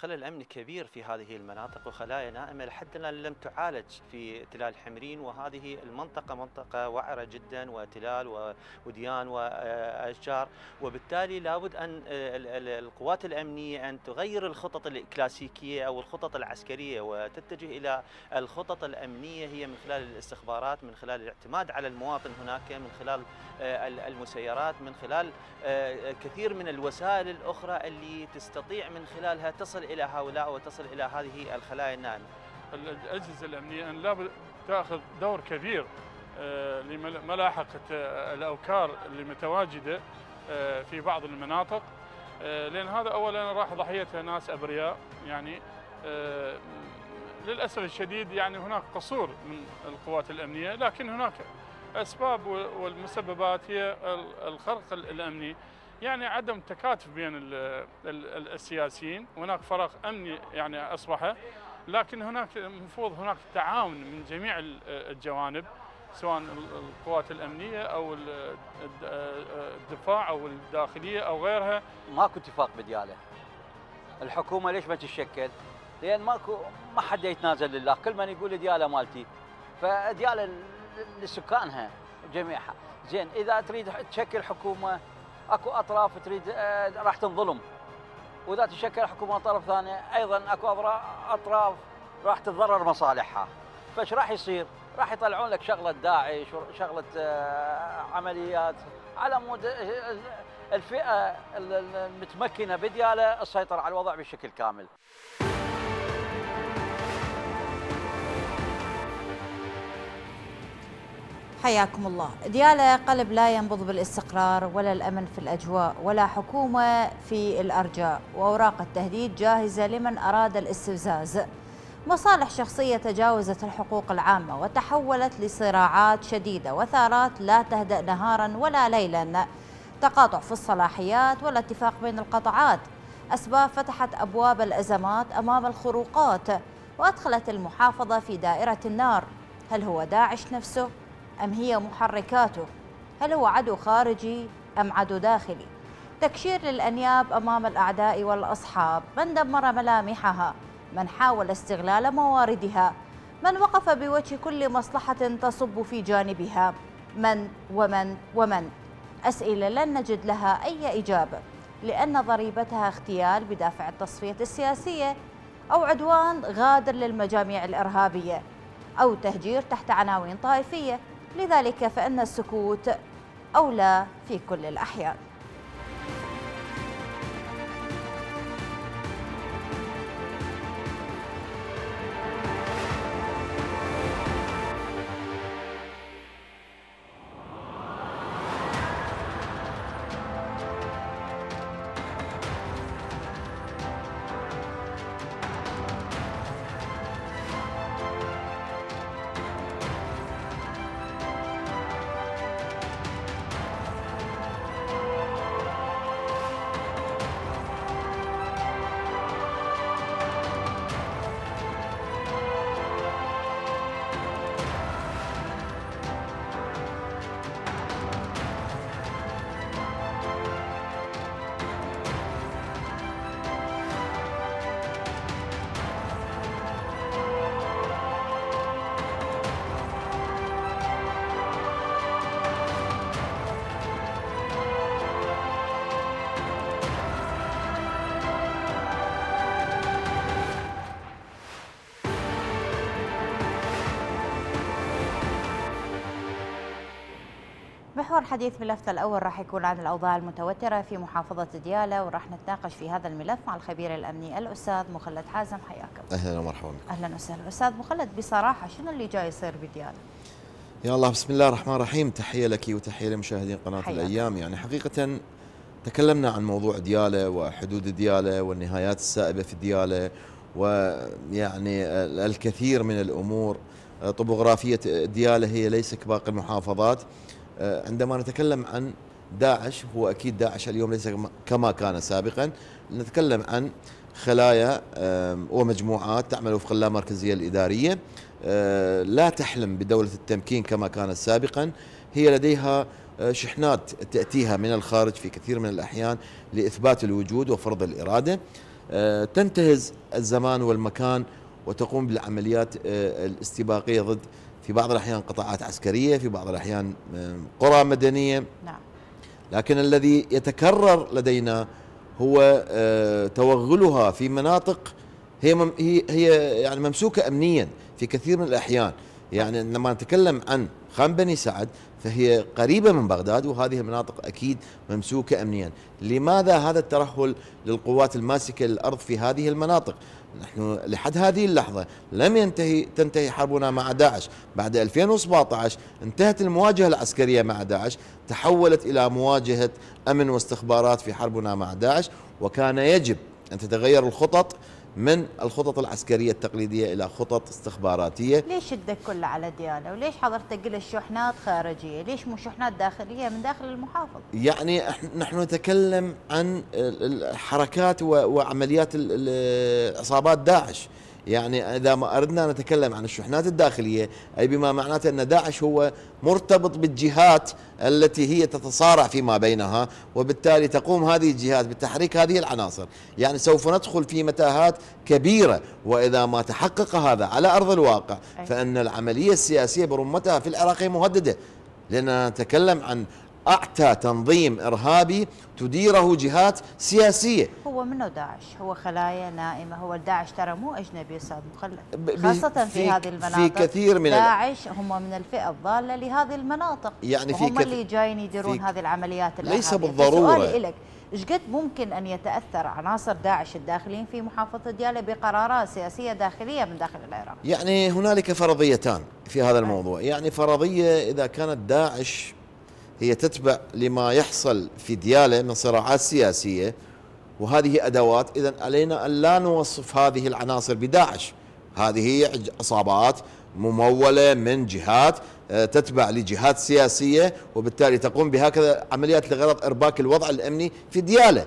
الخلل الأمني كبير في هذه المناطق، وخلايا نائمة لحد الآن لم تعالج في تلال حمرين، وهذه المنطقة منطقة وعرة جدا وتلال وديان وأشجار، وبالتالي لابد أن القوات الأمنية أن تغير الخطط الكلاسيكية أو الخطط العسكرية وتتجه إلى الخطط الأمنية، هي من خلال الاستخبارات، من خلال الاعتماد على المواطن هناك، من خلال المسيرات، من خلال كثير من الوسائل الأخرى اللي تستطيع من خلالها تصل إلى هؤلاء وتصل إلى هذه الخلايا النائمة. الأجهزة الأمنية أن لابد تأخذ دور كبير لملاحقة الأوكار اللي متواجدة في بعض المناطق، لأن هذا أولا راح ضحيتها ناس أبرياء. يعني للأسف الشديد يعني هناك قصور من القوات الأمنية، لكن هناك أسباب والمسببات هي الخرق الأمني، يعني عدم تكاتف بين السياسيين، هناك فراغ أمني يعني أصبح، لكن هناك المفروض هناك تعاون من جميع الجوانب، سواء القوات الأمنية أو الدفاع أو الداخلية أو غيرها. ماكو اتفاق بدياله. الحكومة ليش ما تتشكل؟ لأن ما حد يتنازل لله، كل من يقول دياله مالتي، فدياله لسكانها جميعها. زين إذا تريد تشكل حكومة اكو اطراف تريد راح تنظلم، واذا تشكل حكومه طرف ثاني ايضا اكو اطراف راح تتضرر مصالحها. فايش راح يصير؟ راح يطلعون لك شغله داعش وشغله عمليات على مود الفئه المتمكنه بدياله السيطره على الوضع بشكل كامل. حياكم الله. ديالى قلب لا ينبض بالاستقرار ولا الأمن في الأجواء ولا حكومة في الأرجاء، وأوراق التهديد جاهزة لمن أراد الاستفزاز. مصالح شخصية تجاوزت الحقوق العامة وتحولت لصراعات شديدة وثارات لا تهدأ نهارا ولا ليلا، تقاطع في الصلاحيات ولا اتفاق بين القطاعات، أسباب فتحت أبواب الأزمات أمام الخروقات وأدخلت المحافظة في دائرة النار. هل هو داعش نفسه أم هي محركاته؟ هل هو عدو خارجي أم عدو داخلي؟ تكشير للأنياب أمام الأعداء والأصحاب، من دمر ملامحها، من حاول استغلال مواردها، من وقف بوجه كل مصلحة تصب في جانبها، من ومن ومن. أسئلة لن نجد لها أي إجابة، لأن ضريبتها اغتيال بدافع التصفية السياسية، أو عدوان غادر للمجاميع الإرهابية، أو تهجير تحت عناوين طائفية. لذلك فإن السكوت أولى في كل الأحيان. محور حديث ملفنا الأول راح يكون عن الأوضاع المتوترة في محافظة ديالى، وراح نتناقش في هذا الملف مع الخبير الأمني الأستاذ مخلد حازم. حياكم. أهلا ومرحبا بك. أهلا وسهلا. أستاذ مخلد، بصراحة شنو اللي جاي يصير بديالى؟ يا الله، بسم الله الرحمن الرحيم. تحية لك وتحية لمشاهدين قناة الأيام. يعني حقيقة تكلمنا عن موضوع ديالى وحدود ديالى والنهايات السائبة في ديالى، ويعني الكثير من الأمور. طبوغرافية ديالى هي ليس كباقي المحافظات. عندما نتكلم عن داعش، هو أكيد داعش اليوم ليس كما كان سابقا. نتكلم عن خلايا ومجموعات تعمل وفق اللامركزية الإدارية، لا تحلم بدولة التمكين كما كانت سابقا. هي لديها شحنات تأتيها من الخارج في كثير من الأحيان لإثبات الوجود وفرض الإرادة. تنتهز الزمان والمكان وتقوم بالعمليات الاستباقية ضد في بعض الأحيان قطاعات عسكرية، في بعض الأحيان قرى مدنية. نعم. لكن الذي يتكرر لدينا هو توغلها في مناطق هي يعني ممسوكة أمنيا في كثير من الأحيان. يعني لما نتكلم عن خان بني سعد فهي قريبة من بغداد، وهذه المناطق أكيد ممسوكة أمنيا. لماذا هذا الترهل للقوات الماسكة للأرض في هذه المناطق؟ نحن لحد هذه اللحظة لم تنتهي حربنا مع داعش. بعد 2017 انتهت المواجهة العسكرية مع داعش، تحولت إلى مواجهة أمن واستخبارات في حربنا مع داعش، وكان يجب أن تتغير الخطط من الخطط العسكرية التقليدية إلى خطط استخباراتية. ليش الدك كله على ديالى؟ وليش حضرتك قلت شحنات خارجية؟ ليش مو شحنات داخلية من داخل المحافظة؟ يعني نحن نتكلم عن الحركات وعمليات عصابات داعش. يعني إذا ما أردنا نتكلم عن الشحنات الداخلية أي بما معناته أن داعش هو مرتبط بالجهات التي هي تتصارع فيما بينها، وبالتالي تقوم هذه الجهات بتحريك هذه العناصر. يعني سوف ندخل في متاهات كبيرة، وإذا ما تحقق هذا على أرض الواقع فإن العملية السياسية برمتها في العراق مهددة، لأننا نتكلم عن أعتى تنظيم إرهابي تديره جهات سياسية. هو منه داعش؟ هو خلايا نائمة. هو داعش ترى مو أجنبي أستاذ مخلد، خاصة في هذه المناطق. في كثير من داعش هم من الفئة الضالة لهذه المناطق، يعني هم اللي جايين يديرون هذه العمليات الإرهابية. ليس بالضرورة. سؤالي لك، ايش قد ممكن أن يتأثر عناصر داعش الداخلين في محافظة ديالى بقرارات سياسية داخلية من داخل العراق؟ يعني هنالك فرضيتان في هذا الموضوع. يعني فرضية إذا كانت داعش هي تتبع لما يحصل في ديالى من صراعات سياسية وهذه أدوات، إذن علينا أن لا نوصف هذه العناصر بداعش. هذه هي عصابات ممولة من جهات تتبع لجهات سياسية، وبالتالي تقوم بهكذا عمليات لغرض إرباك الوضع الأمني في ديالى.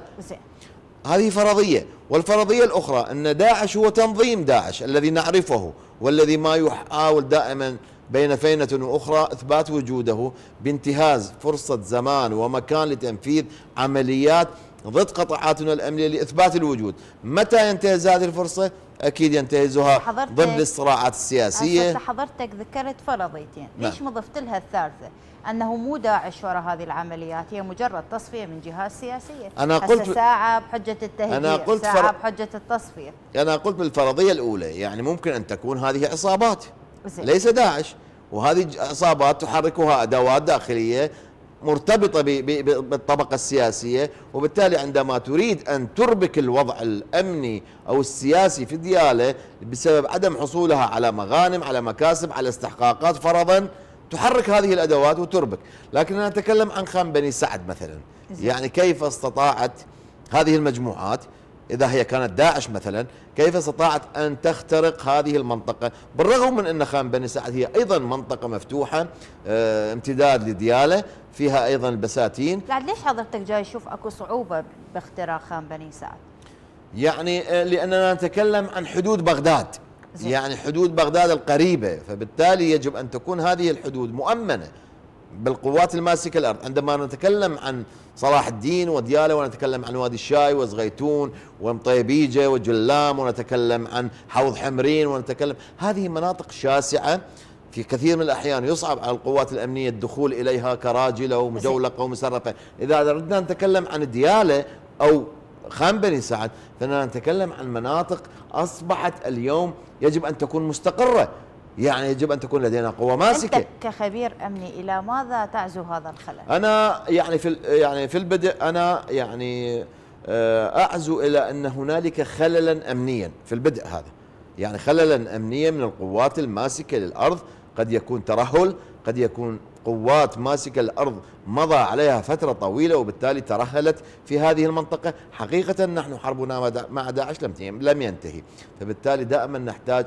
هذه فرضية. والفرضية الأخرى أن داعش هو تنظيم داعش الذي نعرفه، والذي ما يحاول دائما بين فينة وأخرى إثبات وجوده بانتهاز فرصة زمان ومكان لتنفيذ عمليات ضد قطاعاتنا الأمنية لإثبات الوجود. متى ينتهز هذه الفرصة؟ أكيد ينتهزها ضمن الصراعات السياسية. حضرتك ذكرت فرضيتين، ليش ما ضفت لها الثالثة؟ أنه مو داعش وراء هذه العمليات، هي مجرد تصفية من جهات سياسية. أنا قلت ساعة بحجة التهديد، ساعة بحجة التصفية. أنا قلت بالفرضية الأولى، يعني ممكن أن تكون هذه عصابات ليس داعش، وهذه عصابات تحركها أدوات داخلية مرتبطة بالطبقة السياسية، وبالتالي عندما تريد أن تربك الوضع الأمني أو السياسي في ديالى بسبب عدم حصولها على مغانم، على مكاسب، على استحقاقات فرضا، تحرك هذه الأدوات وتربك. لكن أنا أتكلم عن خان بني سعد مثلا. يعني كيف استطاعت هذه المجموعات إذا هي كانت داعش مثلا، كيف استطاعت أن تخترق هذه المنطقة، بالرغم من أن خان بني سعد هي أيضا منطقة مفتوحة امتداد لديالى، فيها أيضا البساتين. يعني ليش حضرتك جاي تشوف أكو صعوبة باختراق خان بني سعد؟ يعني لأننا نتكلم عن حدود بغداد، يعني حدود بغداد القريبة، فبالتالي يجب أن تكون هذه الحدود مؤمنة بالقوات الماسكة الأرض. عندما نتكلم عن صلاح الدين وديالى، ونتكلم عن وادي الشاي وزغيتون ومطيبيجة وجلام، ونتكلم عن حوض حمرين، ونتكلم هذه مناطق شاسعة في كثير من الأحيان يصعب على القوات الأمنية الدخول إليها كراجلة ومجولقة ومسرفة. إذا أردنا نتكلم عن ديالى أو خان بني سعد فإننا نتكلم عن مناطق أصبحت اليوم يجب أن تكون مستقرة، يعني يجب أن تكون لدينا قوة ماسكة. أنت كخبير أمني إلى ماذا تعزو هذا الخلل؟ أنا يعني في البدء أنا يعني أعزو إلى أن هنالك خللا أمنيا في البدء، هذا يعني خللا أمنيا من القوات الماسكة للأرض. قد يكون ترهل، قد يكون قوات ماسكة الأرض مضى عليها فترة طويلة وبالتالي ترهلت في هذه المنطقة. حقيقة نحن حربنا مع داعش لم ينتهي، فبالتالي دائما نحتاج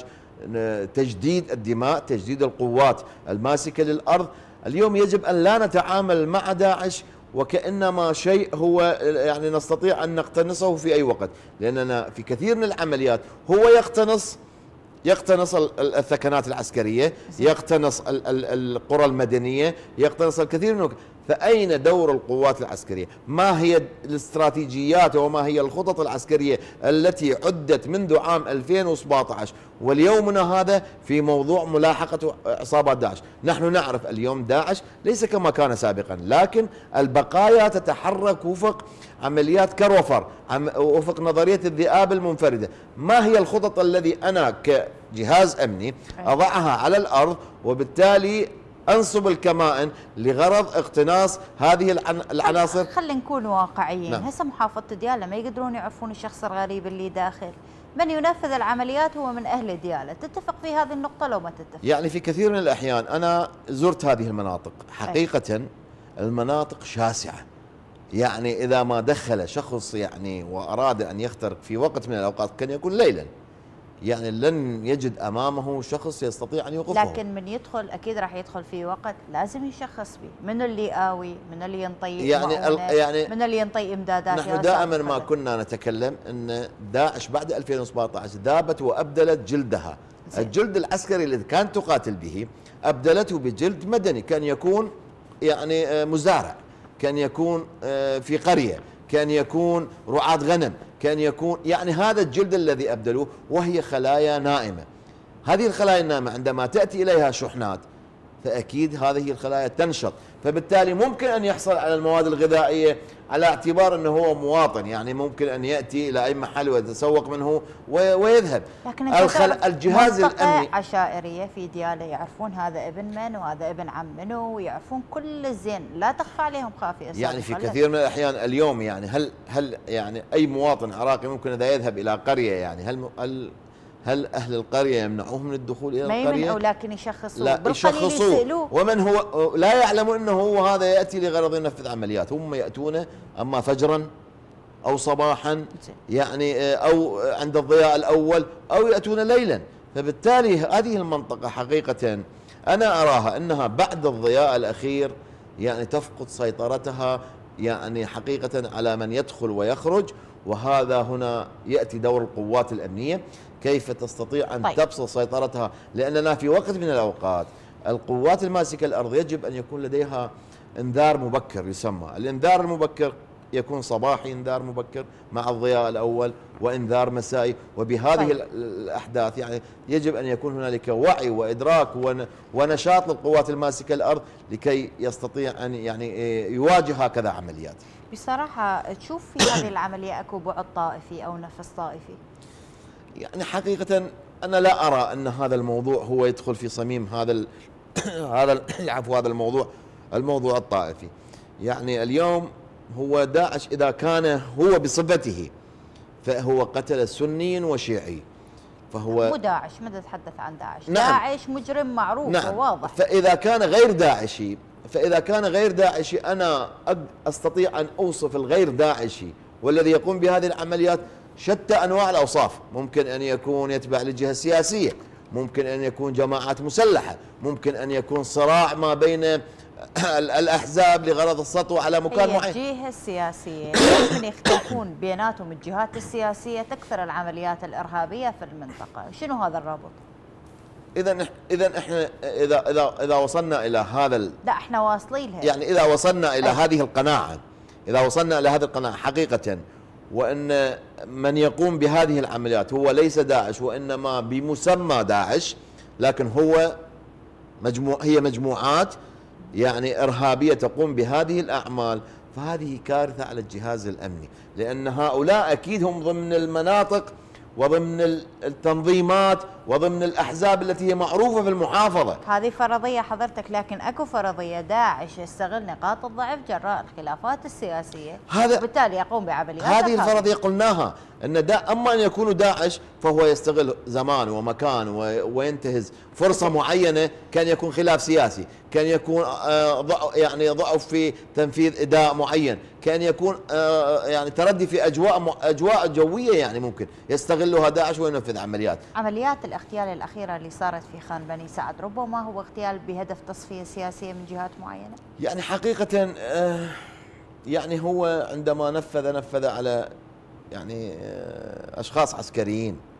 تجديد الدماء، تجديد القوات الماسكة للأرض. اليوم يجب أن لا نتعامل مع داعش وكأنما شيء هو يعني نستطيع أن نقتنصه في أي وقت، لأننا في كثير من العمليات هو يقتنص الثكنات العسكرية، يقتنص القرى المدنية، يقتنص الكثير منه. فأين دور القوات العسكرية؟ ما هي الاستراتيجيات وما هي الخطط العسكرية التي عدت منذ عام 2017 واليومنا هذا في موضوع ملاحقة عصابات داعش؟ نحن نعرف اليوم داعش ليس كما كان سابقا، لكن البقايا تتحرك وفق عمليات كروفر، وفق نظرية الذئاب المنفردة. ما هي الخطط الذي أنا كجهاز أمني أضعها على الأرض وبالتالي أنصب الكمائن لغرض اقتناص هذه العناصر؟ خلينا نكون واقعيين. نعم. هسه محافظة ديالى ما يقدرون يعرفون الشخص الغريب اللي داخل، من ينفذ العمليات هو من أهل ديالى. تتفق في هذه النقطة لو ما تتفق؟ يعني في كثير من الأحيان أنا زرت هذه المناطق، حقيقة المناطق شاسعة. يعني إذا ما دخل شخص يعني وأراد أن يخترق في وقت من الأوقات كان يكون ليلا، يعني لن يجد أمامه شخص يستطيع أن يوقفه. لكن من يدخل أكيد راح يدخل في وقت لازم يشخص به، من اللي آوي، من اللي ينطي يعني من اللي ينطي إمدادات. نحن دائما ما كنا نتكلم أن داعش بعد 2017 ذابت وأبدلت جلدها. الجلد العسكري الذي كانت تقاتل به أبدلته بجلد مدني، كان يكون يعني مزارع، كان يكون في قرية، كان يكون رعاة غنم، كان يكون يعني هذا الجلد الذي أبدلوه، وهي خلايا نائمة. هذه الخلايا النائمة عندما تأتي إليها شحنات فأكيد هذه الخلايا تنشط، فبالتالي ممكن أن يحصل على المواد الغذائية على اعتبار أنه هو مواطن، يعني ممكن أن يأتي إلى أي محل ويتسوق منه ويذهب. لكن الجهاز الأمني عشائرية في ديالى يعرفون هذا ابن من وهذا ابن عم منه، ويعرفون كل الزين، لا تخفى عليهم خافية. يعني في كثير من الأحيان اليوم يعني هل يعني أي مواطن عراقي ممكن إذا يذهب إلى قرية، يعني هل أهل القرية يمنعوه من الدخول إلى القرية؟ ما يمنعوا، لكن يشخصوه. لا، يشخصوه. ومن هو لا يعلم أنه هو هذا يأتي لغرض ينفذ عمليات. هم يأتون أما فجرا أو صباحا، يعني أو عند الضياء الأول، أو يأتون ليلا. فبالتالي هذه المنطقة حقيقة أنا أراها أنها بعد الضياء الأخير يعني تفقد سيطرتها يعني حقيقة على من يدخل ويخرج. وهذا هنا يأتي دور القوات الأمنية، كيف تستطيع أن تبسط سيطرتها، لأننا في وقت من الأوقات القوات الماسكة الأرض يجب أن يكون لديها انذار مبكر. يسمى الانذار المبكر، يكون صباحي انذار مبكر مع الضياء الأول، وانذار مسائي. وبهذه الأحداث يعني يجب أن يكون هنالك وعي وإدراك ونشاط للقوات الماسكة الأرض لكي يستطيع أن يعني يواجه هكذا عمليات. بصراحة تشوف في هذه العملية أكو بعد طائفي أو نفس طائفي؟ يعني حقيقة أنا لا أرى أن هذا الموضوع هو يدخل في صميم هذا هذا الموضوع الطائفي. يعني اليوم هو داعش إذا كان هو بصفته فهو قتل سني وشيعي، فهو مو داعش. ماذا تتحدث عن داعش؟ نعم. داعش مجرم معروف. نعم. وواضح. فإذا كان غير داعشي أنا أستطيع أن أوصف الغير داعشي والذي يقوم بهذه العمليات شتى أنواع الأوصاف. ممكن أن يكون يتبع للجهة السياسية، ممكن أن يكون جماعات مسلحة، ممكن أن يكون صراع ما بين الأحزاب لغرض السطو على مكان معين. الجهة السياسية ممكن يختلفون بيناتهم الجهات السياسية تكثر العمليات الإرهابية في المنطقة. شنو هذا الرابط؟ إذا احنا إذا وصلنا إلى هذا لا احنا واصلين لها. يعني إذا وصلنا إلى هذه القناعة، حقيقة، وأن من يقوم بهذه العمليات هو ليس داعش وإنما بمسمى داعش، لكن هي مجموعات يعني إرهابية تقوم بهذه الأعمال، فهذه كارثة على الجهاز الأمني، لأن هؤلاء أكيد هم ضمن المناطق وضمن التنظيمات وضمن الأحزاب التي هي معروفة في المحافظة. هذه فرضية حضرتك، لكن أكو فرضية داعش يستغل نقاط الضعف جراء الخلافات السياسية وبالتالي يقوم بعمليات. هذه الفرضية قلناها أن أما أن يكون داعش فهو يستغل زمان ومكان وينتهز فرصة معينة، كان يكون خلاف سياسي، كان يكون يعني ضعف في تنفيذ إداء معين، كان يكون يعني تردي في أجواء جوية، يعني ممكن يستغلها داعش وينفذ عمليات الاغتيال الأخيرة اللي صارت في خان بني سعد ربما هو اغتيال بهدف تصفية سياسية من جهات معينة؟ يعني حقيقة يعني هو عندما نفذ على يعني أشخاص عسكريين،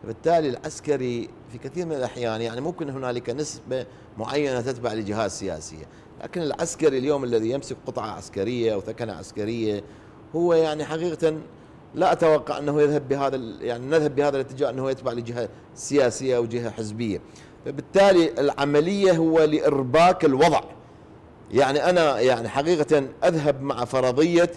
بالتالي العسكري في كثير من الأحيان يعني ممكن هنالك نسبة معينة تتبع لجهات سياسية، لكن العسكري اليوم الذي يمسك قطعة عسكرية أو ثكنة عسكرية هو يعني حقيقة لا أتوقع أنه يذهب بهذا يعني نذهب بهذا الاتجاه أنه يتبع لجهة سياسية أو جهة حزبية. فبالتالي العملية هو لإرباك الوضع. يعني أنا يعني حقيقة أذهب مع فرضية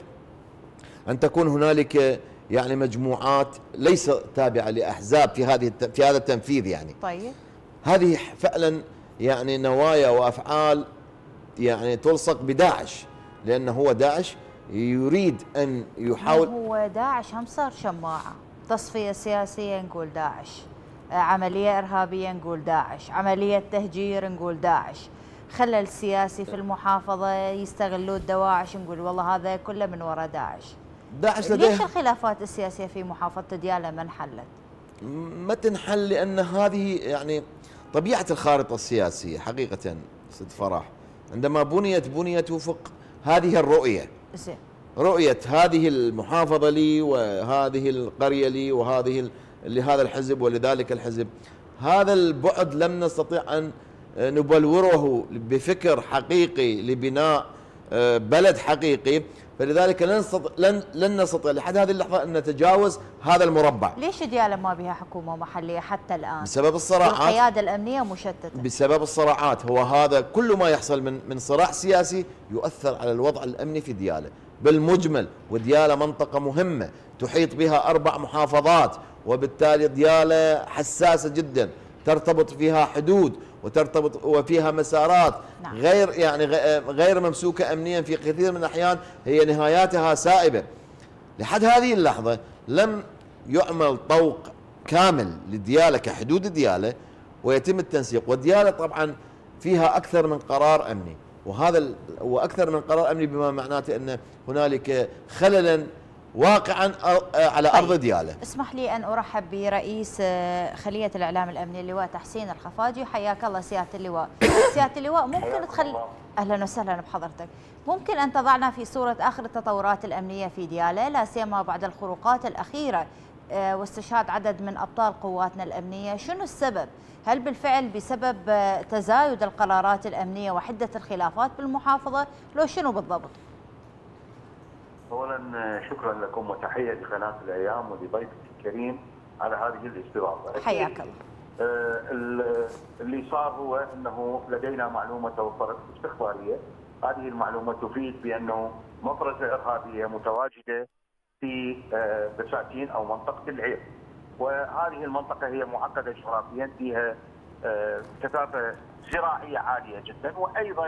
أن تكون هنالك يعني مجموعات ليس تابعة لأحزاب في هذا التنفيذ يعني. طيب هذه فعلا يعني نوايا وأفعال يعني تلصق بداعش، لأنه هو داعش يريد أن يحاول. هو داعش هم صار شماعة، تصفية سياسية نقول داعش، عملية إرهابية نقول داعش، عملية تهجير نقول داعش، خلل سياسي في المحافظة يستغلوا الدواعش نقول والله هذا كله من وراء داعش. داعش ليش الخلافات السياسية في محافظة ديالى ما انحلت؟ ما تنحل لأن هذه يعني طبيعة الخارطة السياسية حقيقة. ست فرح عندما بنيت وفق هذه الرؤية، رؤية هذه المحافظة لي وهذه القرية لي وهذه لهذا الحزب ولذلك الحزب، هذا البعد لم نستطيع أن نبلوره بفكر حقيقي لبناء بلد حقيقي، فلذلك لن نستطيع لحد هذه اللحظة أن نتجاوز هذا المربع. ليش ديالى ما بها حكومة محلية حتى الآن؟ بسبب الصراعات، القيادة الأمنية مشتتة. بسبب الصراعات. هو هذا كل ما يحصل من صراع سياسي يؤثر على الوضع الأمني في ديالى بالمجمل. وديالى منطقة مهمة تحيط بها 4 محافظات، وبالتالي ديالى حساسة جدا، ترتبط فيها حدود وترتبط وفيها مسارات. نعم. غير ممسوكة أمنيا في كثير من الأحيان، هي نهاياتها سائبة. لحد هذه اللحظة لم يعمل طوق كامل لديالى كحدود ديالى ويتم التنسيق. وديالى طبعا فيها أكثر من قرار أمني، وأكثر من قرار أمني بما معناته أن هنالك خللا واقعا على أرض ديالى. اسمح لي أن أرحب برئيس خلية الإعلام الأمني اللواء تحسين الخفاجي. حياك الله سيادة اللواء. سيادة اللواء ممكن أهلا وسهلا بحضرتك. ممكن أن تضعنا في صورة آخر التطورات الأمنية في ديالى لا سيما بعد الخروقات الأخيرة واستشهاد عدد من أبطال قواتنا الأمنية؟ شنو السبب؟ هل بالفعل بسبب تزايد القرارات الأمنية وحدة الخلافات بالمحافظة؟ لو شنو بالضبط؟ اولا شكرا لكم وتحيه لقناه الايام ولضيفك الكريم على هذه الاستضافه. حياك الله. اللي صار هو انه لدينا معلومه توفرت استخباريه، هذه المعلومه تفيد بانه مفرزه ارهابيه متواجده في بساتين او منطقه العير، وهذه المنطقه هي معقده جغرافيا، فيها كثافه زراعيه عاليه جدا، وايضا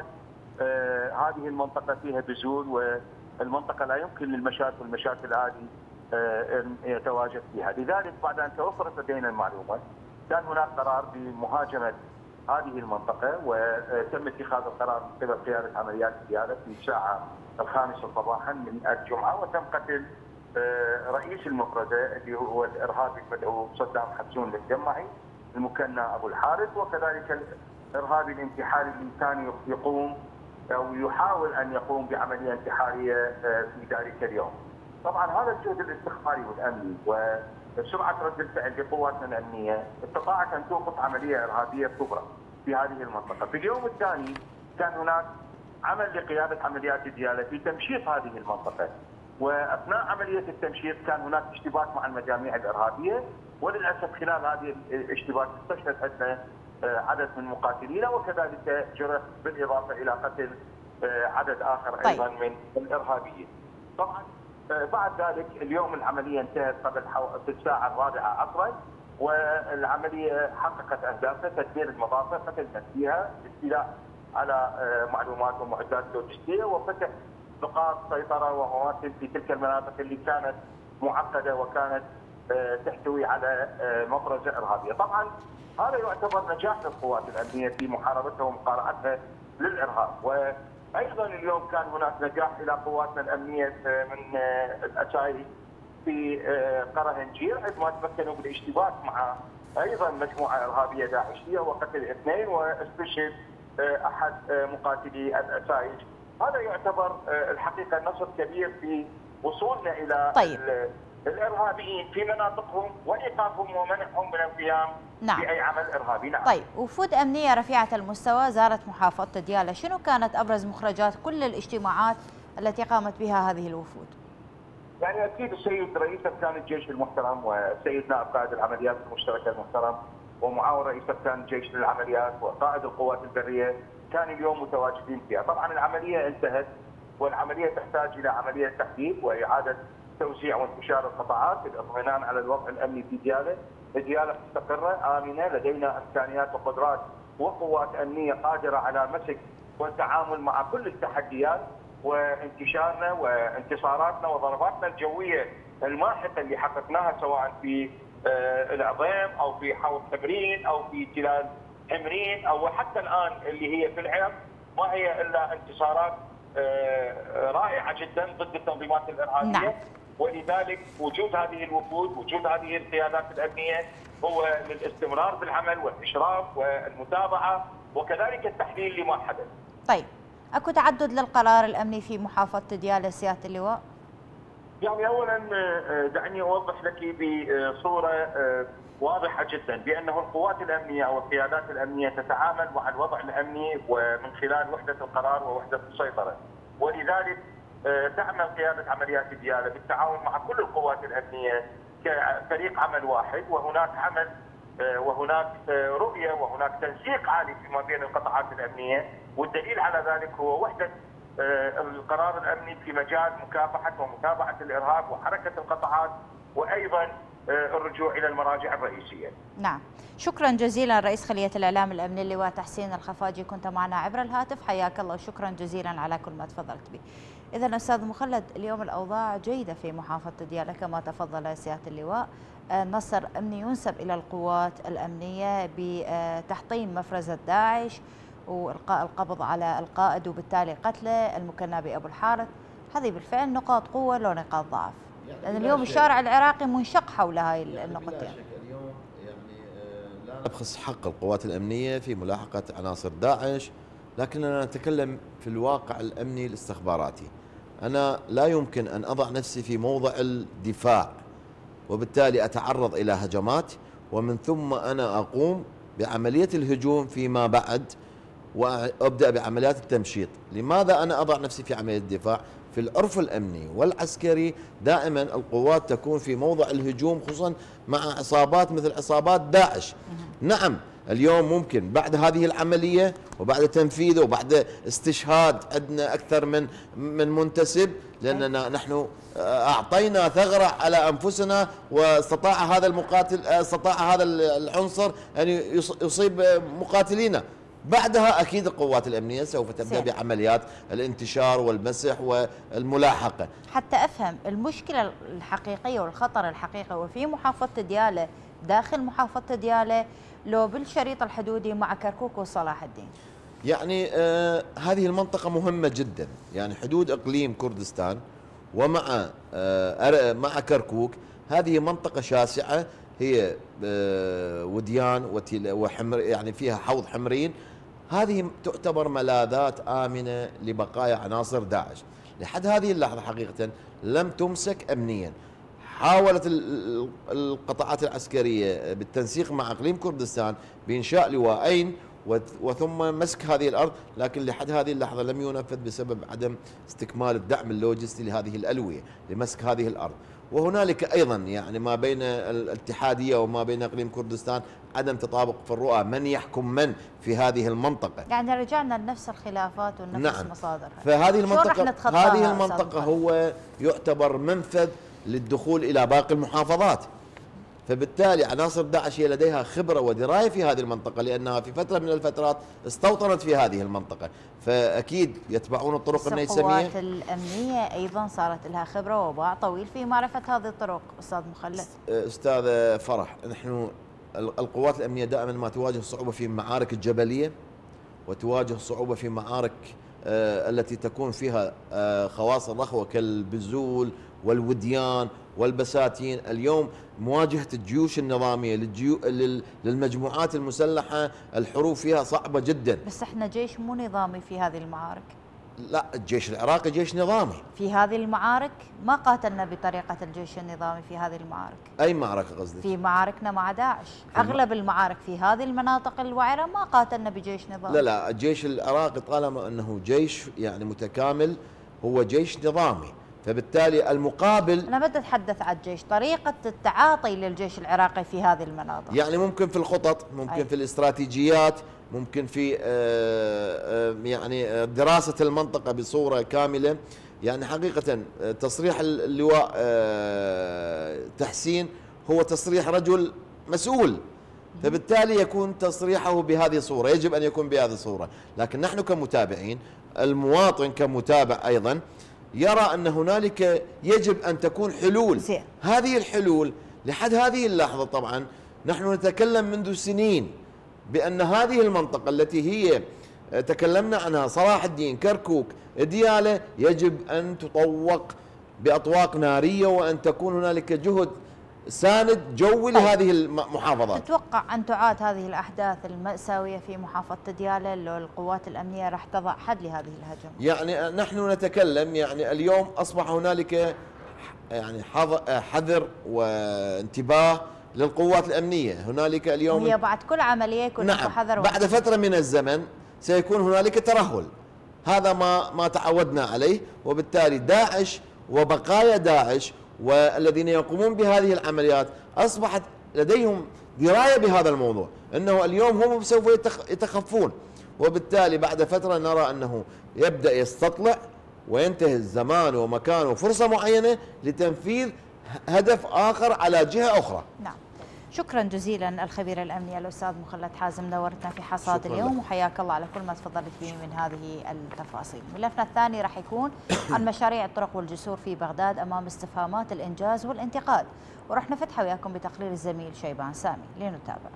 هذه المنطقه فيها بذور، والمنطقه لا يمكن للمشاكل هذه ان يتواجد فيها. لذلك بعد ان توفرت لدينا المعلومه كان هناك قرار بمهاجمه هذه المنطقه، وتم اتخاذ القرار من قبل قياده عمليات ديالى في الساعه 5 صباحا من الجمعه، وتم قتل رئيس المفرزه اللي هو الارهابي المدعو صدام حسون الجمعي المكنى ابو الحارث، وكذلك الارهابي الانتحاري اللي كان يقوم او يحاول ان يقوم بعمليه انتحاريه في ذلك اليوم. طبعا هذا الجهد الاستخباري والامني وسرعه رد الفعل لقواتنا الامنيه استطاعت ان توقف عمليه ارهابيه كبرى في هذه المنطقه. في اليوم الثاني كان هناك عمل لقياده عمليات ديالى في تمشيط هذه المنطقه، واثناء عمليه التمشيط كان هناك اشتباك مع المجاميع الارهابيه، وللاسف خلال هذه الاشتباك استشهد عندنا عدد من مقاتلينا، وكذلك جرح بالاضافه الى قتل عدد اخر ايضا من الارهابيين. طبعا بعد ذلك اليوم العمليه انتهت قبل في الساعه 4 عصرا، والعمليه حققت اهدافها: تدمير المضافه، قتل من فيها، الاستيلاء على معلومات ومعدات لوجستيه، وفتح نقاط سيطره ومواطن في تلك المناطق اللي كانت معقده وكانت تحتوي على مفرزه ارهابيه. طبعا هذا يعتبر نجاح للقوات الامنيه في محاربتها ومقارعتها للارهاب، وايضا اليوم كان هناك نجاح الى قواتنا الامنيه من الاسايل في قرى هنجير عندما تمكنوا بالاشتباك مع ايضا مجموعه ارهابيه داعشيه وقتل 2 واستشهد احد مقاتلي الاسايل. هذا يعتبر الحقيقه نصر كبير في وصولنا الى الارهابيين في مناطقهم وايقافهم ومنعهم من القيام باي عمل ارهابي. نعم. طيب، وفود امنيه رفيعه المستوى زارت محافظه دياله، شنو كانت ابرز مخرجات كل الاجتماعات التي قامت بها هذه الوفود؟ يعني اكيد السيد رئيس اركان الجيش المحترم والسيد نائب قائد العمليات المشتركه المحترم ومعاون رئيس اركان الجيش للعمليات وقائد القوات البريه كان اليوم متواجدين فيها. طبعا العمليه انتهت والعمليه تحتاج الى عمليه تحديد واعاده توزيع وانتشار القطاعات للاطمئنان على الوضع الامني في دياله. دياله مستقره امنه، لدينا امكانيات وقدرات وقوات امنيه قادره على مسك والتعامل مع كل التحديات وانتشارنا وانتصاراتنا وضرباتنا الجويه الماحقه اللي حققناها سواء في العظيم او في حوض حمرين او في تلال حمرين او حتى الان اللي هي في العرق، ما هي الا انتصارات رائعه جدا ضد التنظيمات الارهابيه. نعم. ولذلك وجود هذه الوفود، وجود هذه القيادات الامنيه هو للاستمرار بالعمل والاشراف والمتابعه وكذلك التحليل لما حدث. طيب، اكو تعدد للقرار الامني في محافظه دياله سياده اللواء؟ يعني اولا دعني اوضح لك بصوره واضحه جدا بانه القوات الامنيه او القيادات الامنيه تتعامل مع الوضع الامني ومن خلال وحده القرار ووحده السيطره، ولذلك تعمل قياده عمليات دياله بالتعاون مع كل القوات الامنيه كفريق عمل واحد، وهناك عمل وهناك رؤيه وهناك تنسيق عالي فيما بين القطاعات الامنيه، والدليل على ذلك هو وحده القرار الامني في مجال مكافحه ومتابعه الارهاب وحركه القطاعات وايضا الرجوع الى المراجع الرئيسيه. نعم، شكرا جزيلا رئيس خليه الاعلام الامني اللواء تحسين الخفاجي، كنت معنا عبر الهاتف، حياك الله وشكرا جزيلا على كل ما تفضلت به. اذا استاذ مخلد، اليوم الاوضاع جيده في محافظه دياله كما تفضل سياده اللواء، نصر امني ينسب الى القوات الامنيه بتحطيم مفرزه داعش والقاء القبض على القائد وبالتالي قتله المكنى بابو الحارث. هذه بالفعل نقاط قوه لو نقاط ضعف، لان اليوم الشارع العراقي منشق حول هاي النقطتين. اليوم لا نبخس حق القوات الامنيه في ملاحقه عناصر داعش، لكننا نتكلم في الواقع الامني الاستخباراتي. انا لا يمكن ان اضع نفسي في موضع الدفاع وبالتالي اتعرض الى هجمات ومن ثم انا اقوم بعمليه الهجوم فيما بعد وابدا بعمليات التمشيط. لماذا انا اضع نفسي في عمليه الدفاع؟ في العرف الامني والعسكري دائما القوات تكون في موضع الهجوم، خصوصا مع عصابات مثل عصابات داعش. نعم، اليوم ممكن بعد هذه العمليه وبعد تنفيذه وبعد استشهاد عندنا اكثر من منتسب، لاننا نحن اعطينا ثغره على انفسنا، واستطاع هذا المقاتل استطاع هذا العنصر ان يصيب مقاتلينا. بعدها اكيد القوات الامنيه سوف تبدا بعمليات الانتشار والمسح والملاحقه. حتى افهم المشكله الحقيقيه والخطر الحقيقي وفي محافظه دياله، داخل محافظه دياله، لو بالشريط الحدودي مع كركوك وصلاح الدين. يعني هذه المنطقه مهمه جدا، يعني حدود اقليم كردستان ومع مع كركوك، هذه منطقه شاسعه، هي وديان وحمر، يعني فيها حوض حمرين. هذه تعتبر ملاذات آمنة لبقايا عناصر داعش. لحد هذه اللحظة حقيقة لم تمسك أمنيا. حاولت القطاعات العسكرية بالتنسيق مع إقليم كردستان بإنشاء لواءين وثم مسك هذه الأرض، لكن لحد هذه اللحظة لم ينفذ بسبب عدم استكمال الدعم اللوجستي لهذه الألوية لمسك هذه الأرض. وهنالك أيضا يعني ما بين الاتحادية وما بين إقليم كردستان عدم تطابق في الرؤى، من يحكم من في هذه المنطقة. يعني رجعنا لنفس الخلافات ونفس مصادرها. فهذه المنطقة هو يعتبر منفذ للدخول إلى باقي المحافظات، فبالتالي عناصر داعش هي لديها خبرة ودراية في هذه المنطقة، لأنها في فترة من الفترات استوطنت في هذه المنطقة، فأكيد يتبعون الطرق النيسمية. القوات الأمنية أيضا صارت لها خبرة وباع طويل في معرفة هذه الطرق. أستاذ مخلد. أستاذ فرح، نحن القوات الأمنية دائما ما تواجه صعوبة في المعارك الجبلية، وتواجه صعوبة في معارك التي تكون فيها خواص الرخوة كالبزول والوديان والبساتين. اليوم مواجهة الجيوش النظامية للمجموعات المسلحة، الحروب فيها صعبة جدا. بس احنا جيش مو نظامي في هذه المعارك. لا، الجيش العراقي جيش نظامي. في هذه المعارك ما قاتلنا بطريقة الجيش النظامي في هذه المعارك. أي معركة قصدك؟ في معاركنا مع داعش، أغلب المعارك في هذه المناطق الوعرة ما قاتلنا بجيش نظامي. لا، الجيش العراقي طالما أنه جيش يعني متكامل هو جيش نظامي، فبالتالي المقابل. أنا بدي أتحدث عن الجيش، طريقة التعاطي للجيش العراقي في هذه المناطق. يعني ممكن في الخطط، ممكن في الاستراتيجيات، ممكن في يعني دراسة المنطقة بصورة كاملة. يعني حقيقة تصريح اللواء تحسين هو تصريح رجل مسؤول، فبالتالي يكون تصريحه بهذه الصورة، يجب أن يكون بهذه الصورة. لكن نحن كمتابعين، المواطن كمتابع أيضا يرى أن هنالك يجب أن تكون حلول. هذه الحلول لحد هذه اللحظة طبعا نحن نتكلم منذ سنين بأن هذه المنطقة التي هي تكلمنا عنها، صلاح الدين، كركوك، ديالى، يجب أن تطوق بأطواق نارية وأن تكون هنالك جهد ساند جوي لهذه المحافظات. تتوقع أن تعاد هذه الأحداث المأساوية في محافظة ديالى لو القوات الأمنية راح تضع حد لهذه الهجمة؟ يعني نحن نتكلم يعني اليوم أصبح هنالك يعني حذر وانتباه للقوات الأمنية. هنالك اليوم هي بعد كل عملية يكون حذر، بعد فترة من الزمن سيكون هنالك ترهل، هذا ما تعودنا عليه. وبالتالي داعش وبقايا داعش والذين يقومون بهذه العمليات أصبحت لديهم دراية بهذا الموضوع، أنه اليوم هم سوف يتخفون، وبالتالي بعد فترة نرى أنه يبدأ يستطلع وينتهي الزمان ومكان وفرصة معينة لتنفيذ هدف آخر على جهة أخرى. نعم، شكرا جزيلا الخبير الأمني الأستاذ مخلد حازم، نورتنا في حصاد اليوم وحياك الله على كل ما تفضلت به من هذه التفاصيل. ملفنا الثاني راح يكون عن مشاريع الطرق والجسور في بغداد أمام استفهامات الإنجاز والانتقاد، وراح نفتحه وياكم بتقرير الزميل شيبان سامي. لنتابع.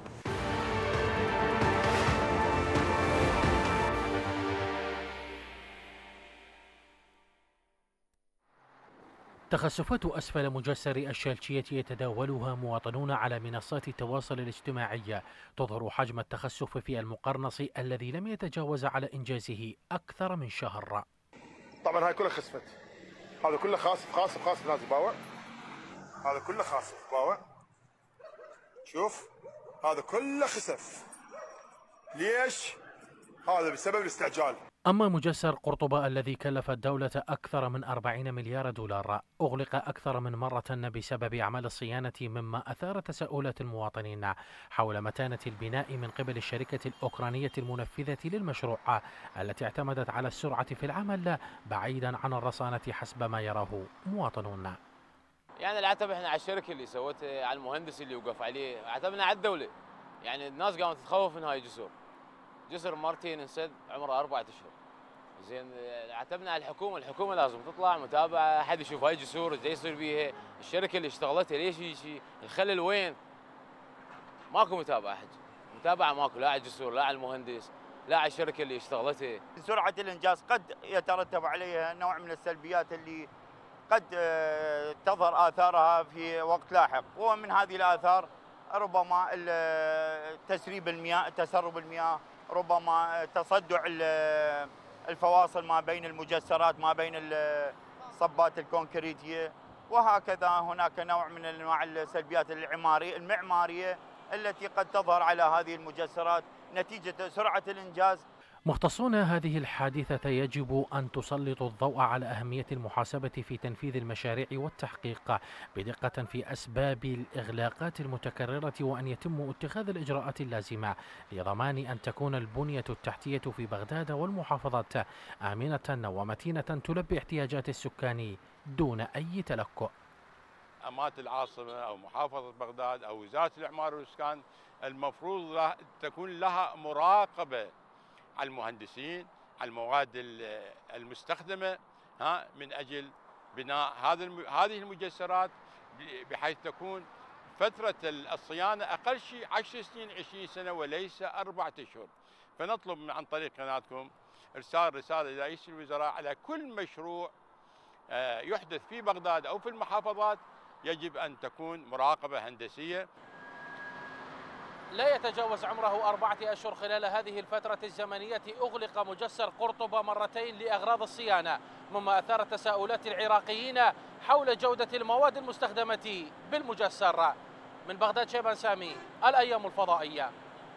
تخسفات أسفل مجسر الشالشية يتداولها مواطنون على منصات التواصل الاجتماعي تظهر حجم التخسف في المقرنص الذي لم يتجاوز على إنجازه أكثر من شهر. طبعا هاي كلها خسفت، هذا كله خاسف نازل باوع، هذا كله خاسف باوع، شوف هذا كله خسف. ليش؟ هذا بسبب الاستعجال. أما مجسر قرطبة الذي كلف الدولة أكثر من 40 مليار دولار أغلق أكثر من مرة بسبب أعمال الصيانة، مما أثار تساؤلات المواطنين حول متانة البناء من قبل الشركة الأوكرانية المنفذة للمشروع التي اعتمدت على السرعة في العمل بعيدا عن الرصانة حسب ما يراه مواطنون. يعني العتب احنا على الشركة اللي سوتها، على المهندس اللي وقف عليه، عتبنا على الدولة. يعني الناس قامت تتخوف من هاي جسر مرتين انسد عمره 4 أشهر. زين عتبنا على الحكومه لازم تطلع متابعه، حد يشوف هاي الجسور ازاي يصير بيها، الشركه اللي اشتغلتها ليش شيء، الخلل وين؟ ماكو متابعه ماكو، لا على الجسور، لا على المهندس، لا على الشركه اللي اشتغلتها. سرعه الانجاز قد يترتب عليها نوع من السلبيات اللي قد تظهر اثارها في وقت لاحق، ومن هذه الاثار ربما تسريب المياه، ربما تصدع الفواصل ما بين المجسرات، ما بين الصبات الكونكريتية، وهكذا هناك نوع من انواع السلبيات المعمارية التي قد تظهر على هذه المجسرات نتيجة سرعة الإنجاز. مختصون هذه الحادثة يجب أن تسلط الضوء على أهمية المحاسبة في تنفيذ المشاريع والتحقيق بدقة في أسباب الإغلاقات المتكررة، وأن يتم اتخاذ الإجراءات اللازمة لضمان أن تكون البنية التحتية في بغداد والمحافظات آمنة ومتينة تلبي احتياجات السكان دون أي تلكؤ. أمات العاصمة أو محافظة بغداد أو وزارة الإعمار والإسكان المفروض تكون لها مراقبة على المهندسين، على المواد المستخدمة من أجل بناء هذه المجسرات، بحيث تكون فترة الصيانة أقل شيء 10 سنين 20 سنة وليس 4 أشهر. فنطلب عن طريق قناتكم إرسال رسالة إلى رئيس الوزراء على كل مشروع يحدث في بغداد أو في المحافظات يجب أن تكون مراقبة هندسية. لا يتجاوز عمره 4 أشهر. خلال هذه الفترة الزمنية أغلق مجسر قرطبة مرتين لأغراض الصيانة، مما أثار تساؤلات العراقيين حول جودة المواد المستخدمة بالمجسر. من بغداد شيبان سامي، الأيام الفضائية.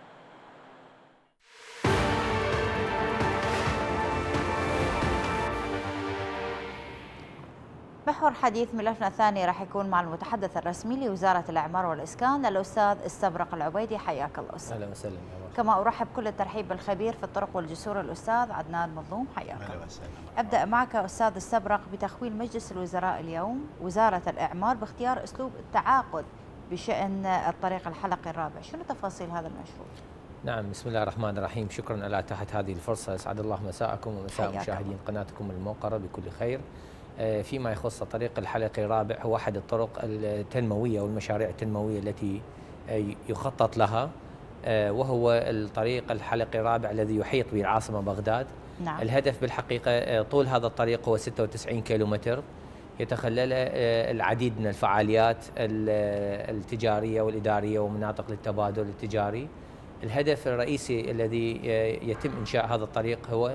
محور حديث ملفنا الثاني راح يكون مع المتحدث الرسمي لوزارة الإعمار والإسكان الأستاذ استبرق العبيدي. حياك الله أستاذ. أهلا وسهلا. كما أرحب كل الترحيب بالخبير في الطرق والجسور الأستاذ عدنان مظلوم. حياك الله. أهلا وسهلا. أبدأ معك أستاذ استبرق بتخويل مجلس الوزراء اليوم وزارة الإعمار باختيار أسلوب التعاقد بشأن الطريق الحلقي الرابع، شنو تفاصيل هذا المشروع؟ نعم، بسم الله الرحمن الرحيم. شكرا على إتاحة هذه الفرصة. أسعد الله مساءكم ومساء مشاهدين قناتكم الموقرة بكل خير. فيما يخص الطريق الحلقي الرابع، هو أحد الطرق التنموية والمشاريع التنموية التي يخطط لها، وهو الطريق الحلقي الرابع الذي يحيط بالعاصمة بغداد. نعم. الهدف بالحقيقة طول هذا الطريق هو 96 كيلومتر، يتخلل العديد من الفعاليات التجارية والإدارية ومناطق للتبادل التجاري. الهدف الرئيسي الذي يتم إنشاء هذا الطريق هو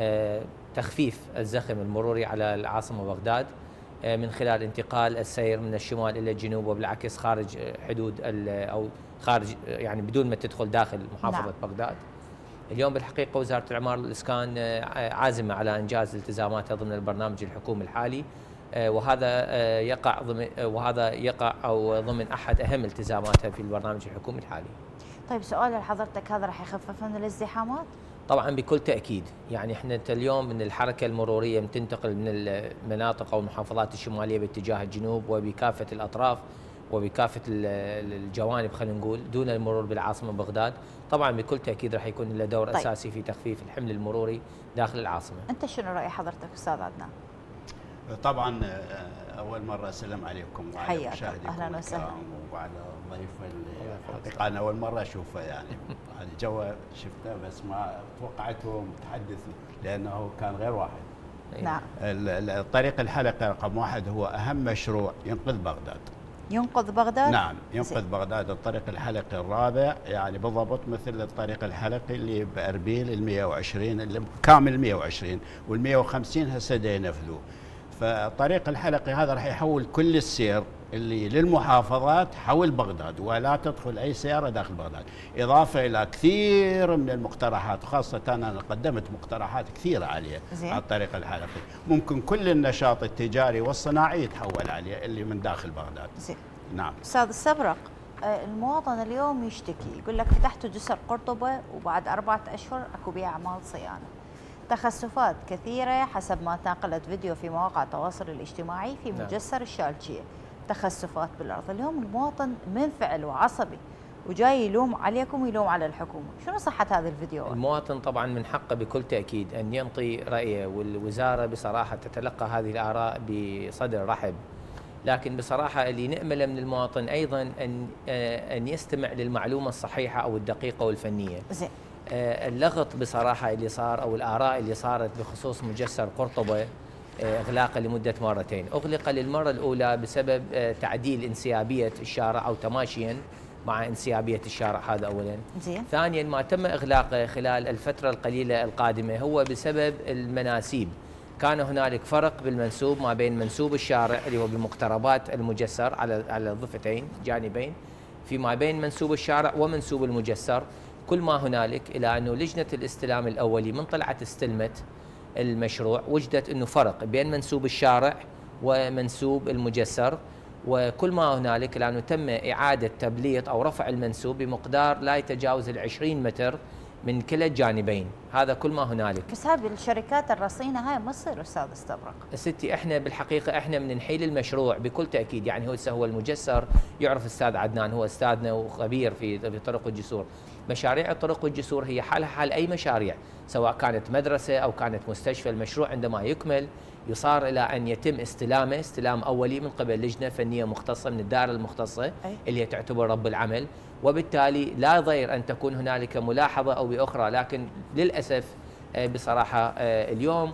تخفيف الزخم المروري على العاصمة بغداد من خلال انتقال السير من الشمال إلى الجنوب، وبالعكس خارج حدود أو خارج يعني بدون ما تدخل داخل محافظة بغداد. اليوم بالحقيقة وزارة الإعمار والإسكان عازمة على إنجاز التزاماتها ضمن البرنامج الحكومي الحالي، وهذا يقع ضمن أحد أهم التزاماتها في البرنامج الحكومي الحالي. طيب سؤال لحضرتك، هذا راح يخفف من الازدحامات؟ طبعا بكل تأكيد. يعني احنا اليوم من الحركة المرورية تنتقل من المناطق أو المحافظات الشمالية باتجاه الجنوب وبكافة الأطراف وبكافة الجوانب، خلينا نقول، دون المرور بالعاصمة بغداد. طبعا بكل تأكيد راح يكون له دور أساسي في تخفيف الحمل المروري داخل العاصمة. أنت شنو رأي حضرتك أستاذ عدنان؟ طبعا أول مرة أسلم عليكم وعلى مشاهديكم أهلا وسهلا، وعلى الضيف الحقيقة أنا أول مرة أشوفه، يعني الجو شفته بس ما توقعته متحدث لأنه كان غير واحد. نعم. الطريق الحلقي رقم 1 هو أهم مشروع ينقذ بغداد. ينقذ بغداد؟ نعم، ينقذ بغداد. الطريق الحلقي الرابع يعني بالضبط مثل الطريق الحلقي اللي بأربيل ال 120 اللي كامل 120 وال 150 هسه دا ينفذوه. فالطريق الحلقي هذا راح يحول كل السير اللي للمحافظات حول بغداد، ولا تدخل أي سيارة داخل بغداد، إضافة إلى كثير من المقترحات، خاصة أنا قدمت مقترحات كثيرة عليه على الطريق الحلقي. ممكن كل النشاط التجاري والصناعي يتحول عليه اللي من داخل بغداد. زين. نعم. أستاذ استبرق، المواطن اليوم يشتكي، يقول لك فتحتوا جسر قرطبة وبعد 4 أشهر أكو بيه أعمال صيانة. تخسفات كثيرة حسب ما تناقلت فيديو في مواقع التواصل الاجتماعي في مجسر الشالشية، تخسفات بالأرض. اليوم المواطن منفعل وعصبي وجاي يلوم عليكم ويلوم على الحكومة، شنو صحة هذا الفيديو؟ المواطن طبعا من حقه بكل تأكيد أن ينطي رأيه، والوزارة بصراحة تتلقى هذه الآراء بصدر رحب، لكن بصراحة اللي نأمله من المواطن أيضا أن يستمع للمعلومة الصحيحة أو الدقيقة والفنية. زين. اللغط بصراحة اللي صار أو الآراء اللي صارت بخصوص مجسر قرطبة إغلاقه لمدة مرتين. أغلق للمرة الأولى بسبب تعديل انسيابية الشارع أو تماشيا مع انسيابية الشارع، هذا أولا. زين. ثانيا ما تم إغلاقه خلال الفترة القليلة القادمة هو بسبب المناسيب. كان هنالك فرق بالمنسوب ما بين منسوب الشارع اللي هو بمقتربات المجسر على الضفتين جانبين، فيما بين منسوب الشارع ومنسوب المجسر. كل ما هنالك إلى أنه لجنة الاستلام الأولي من طلعت استلمت المشروع وجدت أنه فرق بين منسوب الشارع ومنسوب المجسر، وكل ما هنالك إلى أنه تم إعادة تبليط أو رفع المنسوب بمقدار لا يتجاوز 20 متر من كلا الجانبين. هذا كل ما هنالك. بس هذه الشركات الرصينة هاي ما تصير أستاذ استبرق. ستي احنا بالحقيقة احنا من نحيل المشروع بكل تأكيد. يعني هو المجسر يعرف أستاذ عدنان، هو أستاذنا وخبير في طرق الجسور. مشاريع الطرق والجسور هي حالها حال أي مشاريع، سواء كانت مدرسة أو كانت مستشفى. المشروع عندما يكمل يصار إلى أن يتم استلامه استلام أولي من قبل لجنة فنية مختصة من الدائرة المختصة اللي هي تعتبر رب العمل، وبالتالي لا ضير أن تكون هنالك ملاحظة أو بأخرى. لكن للأسف بصراحة اليوم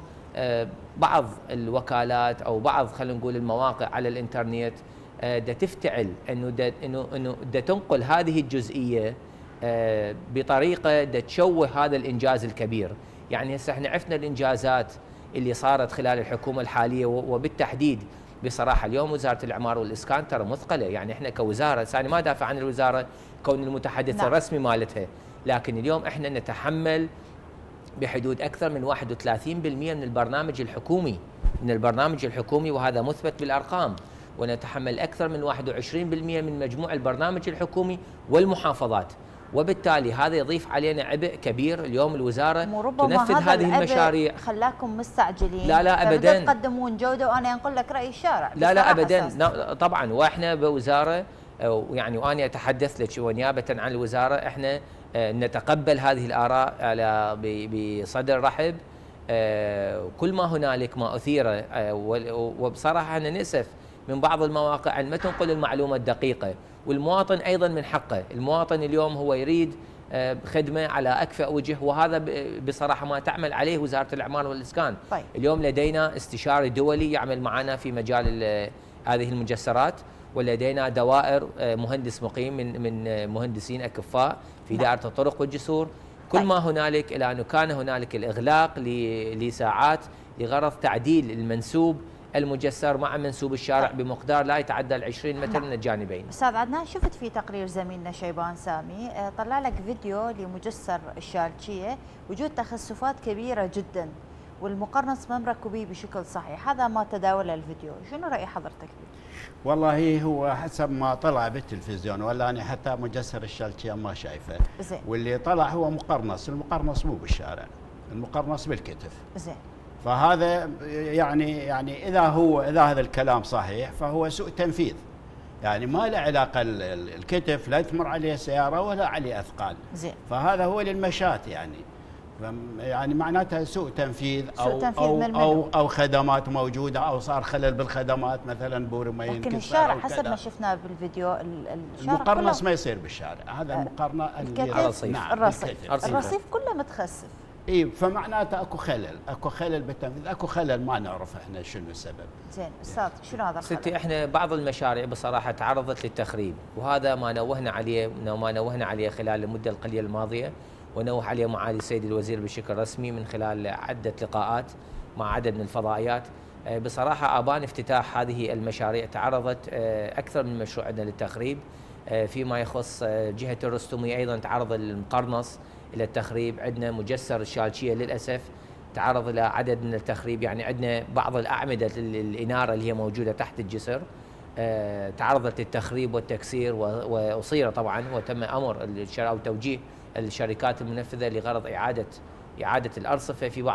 بعض الوكالات أو بعض خلينا نقول المواقع على الإنترنت دا تفتعل أنه دا تنقل هذه الجزئية بطريقه تشوه هذا الانجاز الكبير. يعني هسه احنا عرفنا الانجازات اللي صارت خلال الحكومه الحاليه، وبالتحديد بصراحه اليوم وزاره الاعمار والاسكان ترى مثقله. يعني احنا كوزاره، انا ما دافع عن الوزاره كون المتحدث الرسمي مالتها، لكن اليوم احنا نتحمل بحدود اكثر من 31% من البرنامج الحكومي، وهذا مثبت بالارقام، ونتحمل اكثر من 21% من مجموع البرنامج الحكومي والمحافظات، وبالتالي هذا يضيف علينا عبء كبير. اليوم الوزاره تنفذ هذه المشاريع. خلاكم مستعجلين. لا ابدا تقدمون جوده، وانا انقل لك راي الشارع. لا ابدا طبعا. واحنا بوزاره يعني، وانا اتحدث لك ونيابه عن الوزاره، احنا نتقبل هذه الاراء بصدر رحب. كل ما هنالك ما اثير، وبصراحه انا نأسف من بعض المواقع ان ما تنقل المعلومه الدقيقه، والمواطن ايضا من حقه. المواطن اليوم هو يريد خدمه على اكفأ وجه، وهذا بصراحه ما تعمل عليه وزاره الاعمار والاسكان. طيب. اليوم لدينا استشاري دولي يعمل معنا في مجال هذه المجسرات، ولدينا دوائر مهندس مقيم من مهندسين اكفاء في دائره الطرق والجسور. كل ما هنالك الى انه كان هنالك الاغلاق لساعات لغرض تعديل المنسوب المجسر مع منسوب الشارع بمقدار لا يتعدى 20 متر من الجانبين. استاذ عدنان، شفت في تقرير زميلنا شيبان سامي طلع لك فيديو لمجسر الشالشيه وجود تخسفات كبيره جدا، والمقرنص ما مركبيه بشكل صحيح، هذا ما تداول الفيديو، شنو راي حضرتك فيه؟ والله هو حسب ما طلع بالتلفزيون، ولا أنا حتى مجسر الشالشيه ما شايفه. زين. واللي طلع هو مقرنص، المقرنص مو بالشارع، المقرنص بالكتف. زين. فهذا يعني اذا هذا الكلام صحيح فهو سوء تنفيذ. يعني ما له علاقه الكتف لا تمر عليه سياره ولا عليه اثقال. زين. فهذا هو للمشاة يعني معناتها سوء تنفيذ او خدمات موجوده، او صار خلل بالخدمات، مثلا بور ما ينكسر. لكن الشارع حسب ما شفناه بالفيديو المقرنص ما يصير بالشارع، هذا المقرنص الرصيف كله متخسف. اي، فمعناته اكو خلل بالتنفيذ، اكو خلل ما نعرف احنا شنو السبب. زين استاذ، شنو هذا الخلل؟ ستي، احنا بعض المشاريع بصراحه تعرضت للتخريب، وهذا ما نوهنا عليه خلال المده القليله الماضيه، ونوه عليه معالي السيد الوزير بشكل رسمي من خلال عده لقاءات مع عدد من الفضائيات. بصراحه ابان افتتاح هذه المشاريع تعرضت اكثر من مشروع عندنا للتخريب. فيما يخص جهه الرستمي ايضا تعرض المقرنص الى التخريب. عندنا مجسر الشالشيه للاسف تعرض الى عدد من التخريب. يعني عندنا بعض الاعمده الاناره اللي هي موجوده تحت الجسر تعرضت للتخريب والتكسير، واصير طبعا وتم امر او توجيه الشركات المنفذه لغرض اعاده الارصفه في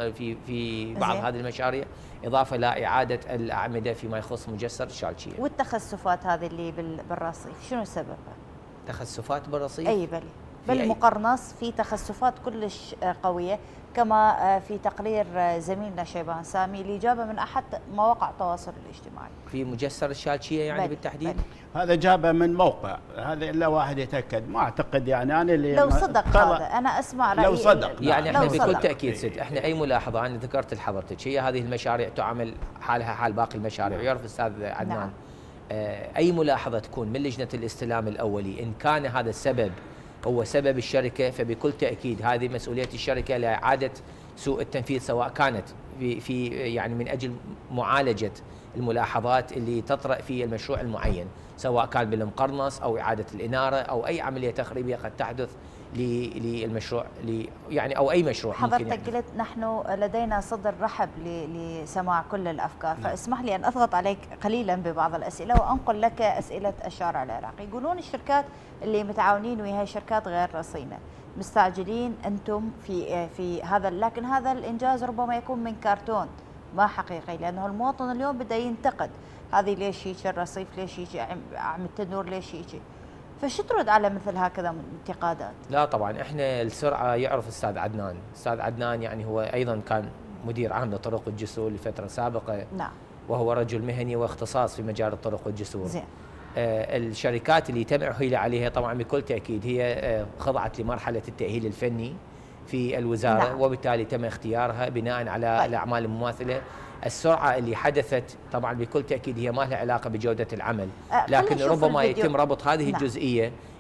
بعض هذه المشاريع، اضافه الى اعاده الاعمده فيما يخص مجسر الشالشيه. والتخسفات هذه اللي بالرصيف شنو سببها؟ تخسفات بالرصيف؟ اي بالمقرنص في تخسفات كلش قويه، كما في تقرير زميلنا شيبان سامي اللي جابه من احد مواقع التواصل الاجتماعي. في مجسر الشالشيه يعني بالتحديد؟ هذا جابه من موقع، هذا الا واحد يتاكد، ما اعتقد يعني انا اللي لو صدق هذا انا اسمع رايي. لو صدق يعني احنا بكل تاكيد ست، احنا اي ملاحظه انا ذكرت لحضرتك، هي هذه المشاريع تعامل حالها حال باقي المشاريع، ويعرف الاستاذ عدنان. نعم. اي ملاحظه تكون من لجنه الاستلام الاولي ان كان هذا السبب هو سبب الشركه، فبكل تاكيد هذه مسؤوليه الشركه لاعاده سوء التنفيذ، سواء كانت في يعني من اجل معالجه الملاحظات اللي تطرأ في المشروع المعين، سواء كان بالمقرنص او اعاده الاناره او اي عمليه تخريبيه قد تحدث للمشروع يعني او اي مشروع. حضرتك قلت نحن لدينا صدر رحب لسماع كل الافكار، فاسمح لي ان اضغط عليك قليلا ببعض الاسئله وانقل لك اسئله الشارع العراقي. يقولون الشركات اللي متعاونين وياها شركات غير رصينه، مستعجلين انتم في هذا، لكن هذا الانجاز ربما يكون من كرتون ما حقيقي، لانه المواطن اليوم بدا ينتقد هذه ليش هيك الرصيف، ليش هيك عم التنور، ليش هيك. فشو ترد على مثل هكذا من انتقادات؟ لا طبعا احنا السرعه يعرف استاذ عدنان يعني هو ايضا كان مدير عام لطرق والجسور لفتره سابقه. نعم. وهو رجل مهني واختصاص في مجال الطرق والجسور. زين. الشركات اللي تم حيله عليها طبعا بكل تاكيد هي خضعت لمرحله التاهيل الفني في الوزاره. نعم. وبالتالي تم اختيارها بناء على الاعمال المماثله. السرعه اللي حدثت طبعا بكل تاكيد هي ما لها علاقه بجوده العمل، لكن ربما يتم ربط هذه الجزئيه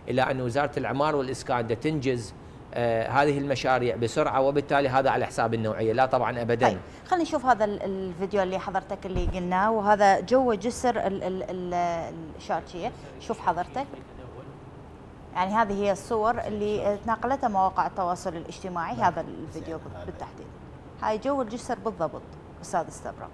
إلى أن وزارة الإعمار والإسكان تنجز هذه المشاريع بسرعة، وبالتالي هذا على حساب النوعية. لا طبعا أبدا. طيب خلينا نشوف هذا الفيديو اللي حضرتك اللي قلناه، وهذا جو جسر الشارشية. شوف حضرتك، يعني هذه هي الصور اللي تناقلتها مواقع التواصل الاجتماعي. هذا الفيديو بالتحديد، هاي جو الجسر بالضبط أستاذ استبرق.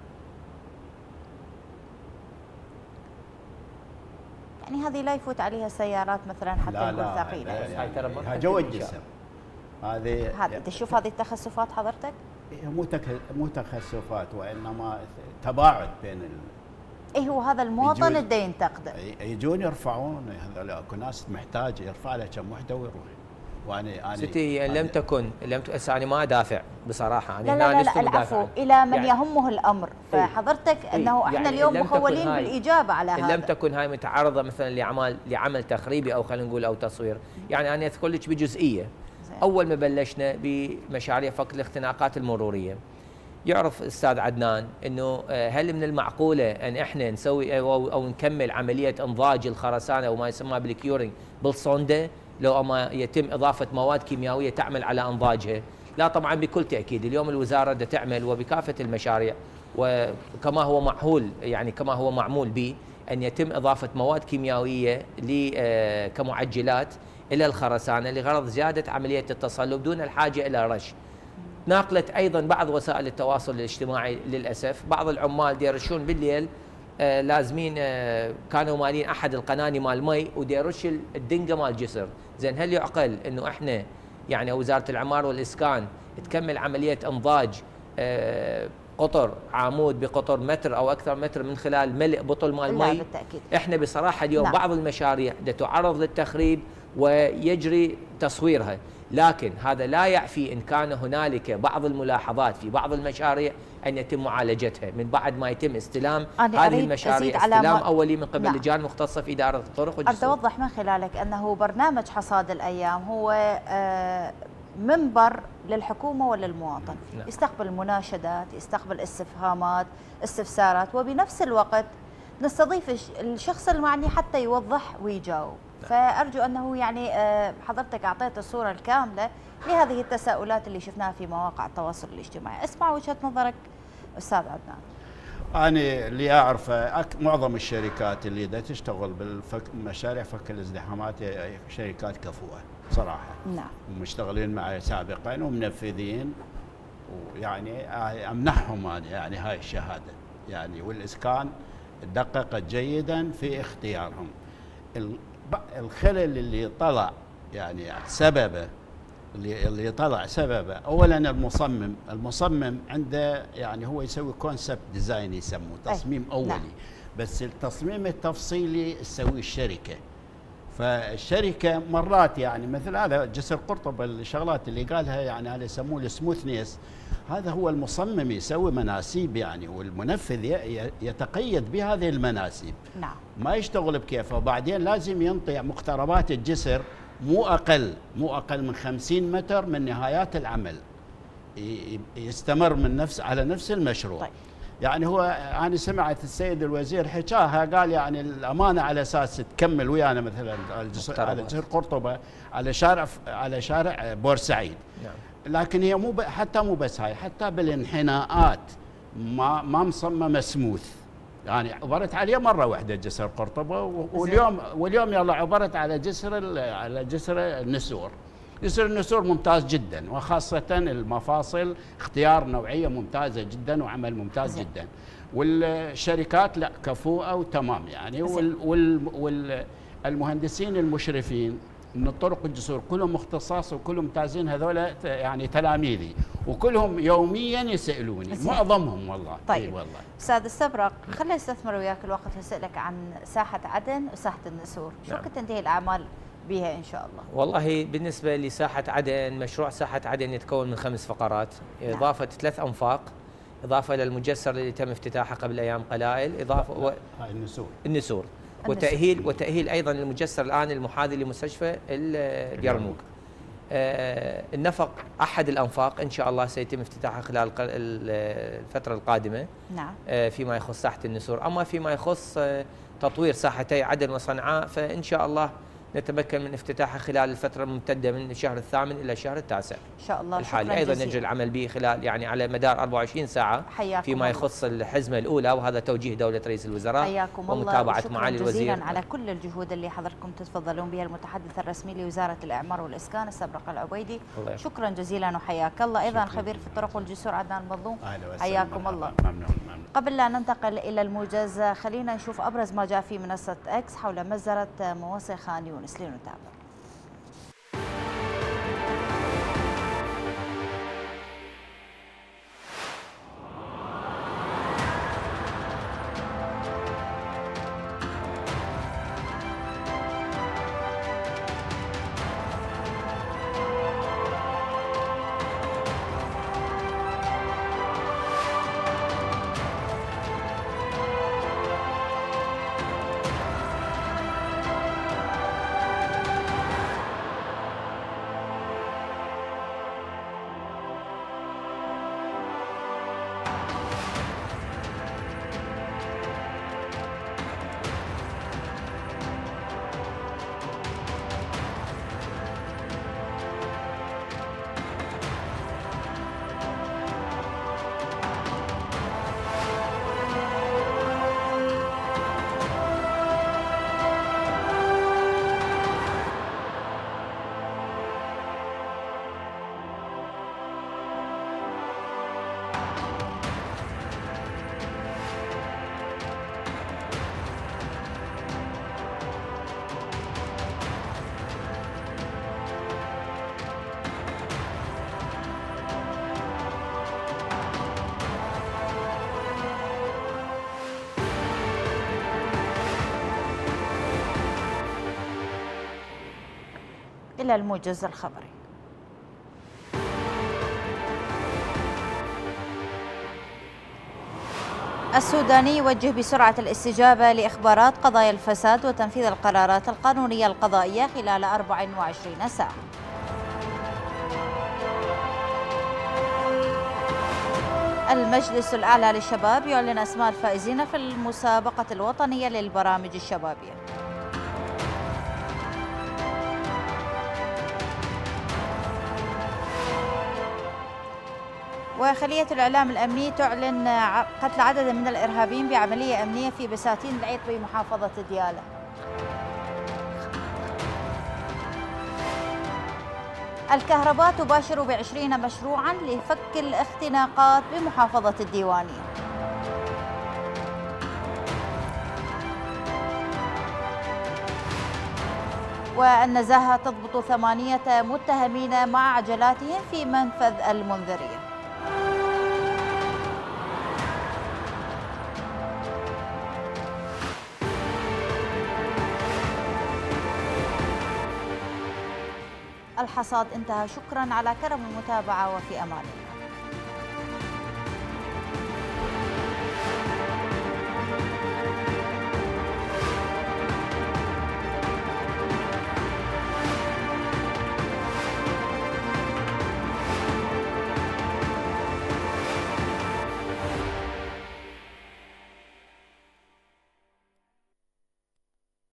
يعني هذه لا يفوت عليها سيارات مثلا حتى نقول ثقيله. هاي جو الجسر. هذه تشوف هذه التخسفات حضرتك؟ مو تخسفات، وانما تباعد بين اي هو هذا المواطن اللي ينتقده. يجون يرفعون، هذول اكو ناس محتاج يرفع له كم وحده ويروح. وانا ستي لم تكن انا ما ادافع بصراحه. لا لا لا العفو، الى من يعني يهمه الامر. فحضرتك انه احنا يعني اليوم مخولين بالاجابه على هذا. لم تكن هاي متعرضه مثلا لعمل تخريبي او خلينا نقول او تصوير. يعني انا اذكر لك بجزئيه. اول ما بلشنا بمشاريع فك الاختناقات المروريه، يعرف الاستاذ عدنان انه هل من المعقوله ان احنا نسوي او نكمل عمليه انضاج الخرسانه او ما يسمى بالكيورينج بالصونده لو ما يتم اضافه مواد كيميائيه تعمل على انضاجها؟ لا طبعا بكل تاكيد. اليوم الوزاره بدها تعمل وبكافه المشاريع وكما هو معهول، يعني كما هو معمول به، ان يتم اضافه مواد كيميائيه كمعجلات الى الخرسانه لغرض زياده عمليه التصلب دون الحاجه الى رش. ناقلت ايضا بعض وسائل التواصل الاجتماعي للاسف بعض العمال يرشون بالليل، لازمين كانوا مالين احد القناني مال مي وديرش الدنقه مال جسر. زين هل يعقل انه احنا يعني وزاره الاعمار والاسكان تكمل عمليه انضاج قطر عمود بقطر متر او اكثر متر من خلال ملء بطل مال مي؟ بالتأكيد. احنا بصراحه اليوم بعض المشاريع تعرض للتخريب ويجري تصويرها، لكن هذا لا يعفي ان كان هنالك بعض الملاحظات في بعض المشاريع ان يتم معالجتها من بعد ما يتم استلام هذه المشاريع استلام اولي من قبل لجان مختصه في اداره الطرق والجسور. أريد أوضح من خلالك انه برنامج حصاد الايام هو منبر للحكومه وللمواطن. يستقبل مناشدات، يستقبل استفهامات، استفسارات، وبنفس الوقت نستضيف الشخص المعني حتى يوضح ويجاوب. فأرجو أنه يعني حضرتك أعطيت الصورة الكاملة لهذه التساؤلات اللي شفناها في مواقع التواصل الاجتماعي. اسمع وجهة نظرك أستاذ عدنان. أنا اللي أعرفه معظم الشركات اللي دا تشتغل بالمشاريع فك الازدحامات شركات كفؤة صراحة. نعم. مشتغلين معي سابقا ومنفذين، ويعني أمنحهم أنا يعني هاي الشهادة يعني. والإسكان دققت جيدا في اختيارهم. الخلل اللي طلع يعني سببه اللي طلع سببه اولا المصمم عنده يعني هو يسوي كونسبت ديزاين يسموه تصميم اولي. بس التصميم التفصيلي تسويه الشركه. فالشركه مرات يعني مثل هذا جسر قرطبه الشغلات اللي قالها يعني هذا يسموه السموثنيس، هذا هو المصمم يسوي مناسيب يعني، والمنفذ يتقيد بهذه المناسيب. نعم. ما يشتغل بكيفه. وبعدين لازم ينطي مقتربات الجسر مو اقل من 50 متر من نهايات العمل، يستمر من على نفس المشروع. طيب. يعني هو انا سمعت السيد الوزير حكاها، قال يعني الامانه على اساس تكمل ويانا مثلا على جسر قرطبه على شارع بورسعيد. نعم. لكن هي مو بس هاي، حتى بالانحناءات ما مصممه سموث. يعني عبرت عليه مره واحده جسر قرطبه، واليوم يلا عبرت على جسر النسور. جسر النسور ممتاز جدا، وخاصه المفاصل اختيار نوعيه ممتازه جدا وعمل ممتاز جدا. والشركات لا كفؤه وتمام يعني. والمهندسين المشرفين من الطرق والجسور كلهم اختصاص وكلهم ممتازين، هذول يعني تلاميذي وكلهم يوميا يسالوني معظمهم والله. طيب والله استاذ استبرق، خلينا نستثمر وياك الوقت واسالك عن ساحه عدن وساحه النسور. شو نعم. تنتهي الاعمال بها ان شاء الله؟ والله بالنسبه لساحه عدن، مشروع ساحه عدن يتكون من 5 فقرات، اضافه 3 انفاق، اضافه الى المجسر اللي تم افتتاحه قبل ايام قلائل، اضافه هاي النسور وتأهيل أيضا المجسر الآن المحاذي لمستشفى اليرموك. النفق أحد الأنفاق إن شاء الله سيتم افتتاحها خلال الفترة القادمة. نعم. فيما يخص ساحة النسور. أما فيما يخص تطوير ساحتي عدن وصنعاء فإن شاء الله نتمكن من افتتاحها خلال الفترة الممتدة من الشهر الثامن إلى الشهر التاسع إن شاء الله. الحالي. أيضا نجري العمل به خلال يعني على مدار 24 ساعة فيما يخص الحزمة الأولى، وهذا توجيه دولة رئيس الوزراء ومتابعة معالي الوزير. جزيلا على كل الجهود اللي حضرتكم تتفضلون بها. المتحدث الرسمي لوزارة الإعمار والإسكان السبرق العبيدي، شكرا جزيلا وحياك الله. أيضا خبير في الطرق والجسور عدنان المظلوم، حياكم الله. قبل لا ننتقل إلى الموجز خلينا نشوف أبرز ما جاء في منصة إكس حول مجزرة موصل خان يونس لنتابع. إلى الموجز الخبري. السوداني يوجه بسرعة الاستجابة لإخبارات قضايا الفساد وتنفيذ القرارات القانونية القضائية خلال 24 ساعة. المجلس الأعلى للشباب يعلن أسماء الفائزين في المسابقة الوطنية للبرامج الشبابية. وخلية الإعلام الأمني تعلن قتل عدد من الإرهابيين بعملية أمنية في بساتين العيط بمحافظة ديالى. الكهرباء تباشر ب20 مشروعا لفك الاختناقات بمحافظة الديوانية. والنزاهة تضبط 8 متهمين مع عجلاتهم في منفذ المنذرية. الحصاد انتهى. شكرا على كرم المتابعة وفي أمان الله.